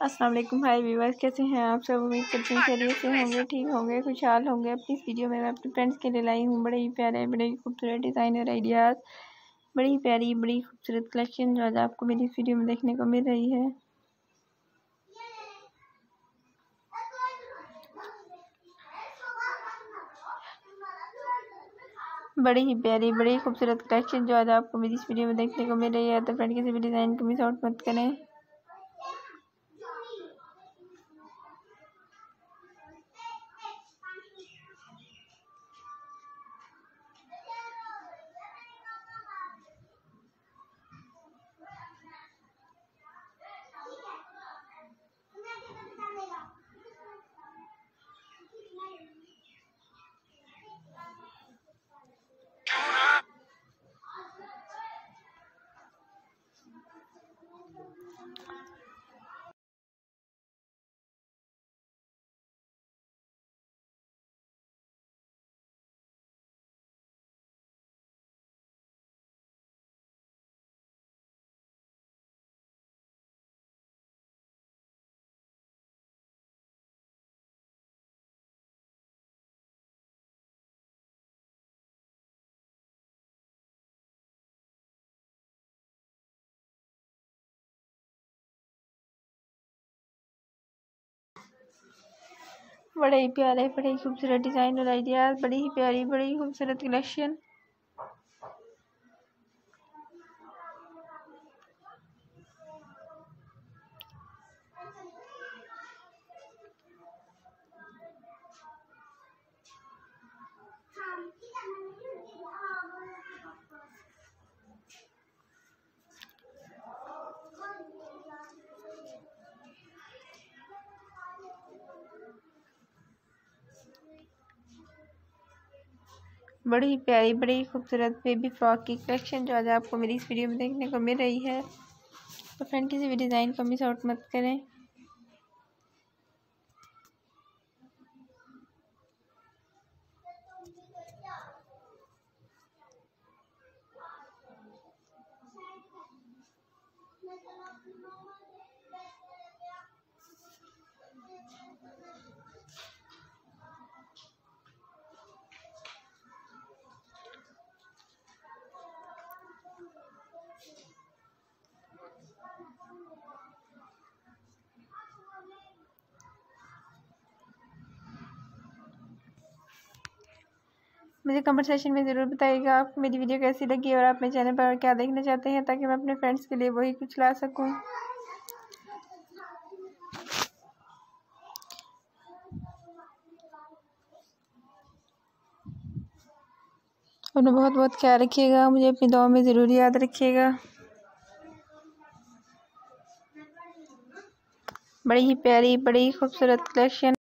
अस्सलाम वालेकुम। हाय व्यूअर्स, कैसे हैं आप सब? उम्मीद करते हैं खैरियत से होंगे, ठीक होंगे, खुशहाल होंगे। अपनी इस वीडियो में मैं अपने फ्रेंड्स के लिए लाई हूँ बड़े ही प्यारे, बड़े ही खूबसूरत डिज़ाइन और आइडियाज़, बड़ी ही प्यारी, बड़ी खूबसूरत कलेक्शन जो आज आपको मेरी इस वीडियो में देखने को मिल रही है। बड़ी ही प्यारी, बड़ी खूबसूरत कलेक्शन जो आज आपको मेरी इस वीडियो में देखने को मिल रही है। तो फ्रेंड किसी भी डिज़ाइन को मिस आउट मत करें। बड़े ही प्यारे, बड़े ही खूबसूरत डिज़ाइन और आइडियाज़, बड़ी ही प्यारी, बड़ी ही खूबसूरत कलेक्शन। बड़ी ही प्यारी, बड़ी ही खूबसूरत बेबी फ्रॉक की कलेक्शन जो आज आपको मेरी इस वीडियो में देखने को मिल रही है। तो फ्रेंड किसी भी डिज़ाइन को मिस आउट मत करें। मुझे कमेंट सेक्शन में ज़रूर बताइएगा आपको मेरी वीडियो कैसी लगी और आप मेरे चैनल पर क्या देखना चाहते हैं, ताकि मैं अपने फ्रेंड्स के लिए वही कुछ ला सकूं। अपना बहुत बहुत ख्याल रखिएगा, मुझे अपनी दुआ में ज़रूर याद रखिएगा। बड़ी ही प्यारी, बड़ी ही खूबसूरत कलेक्शन।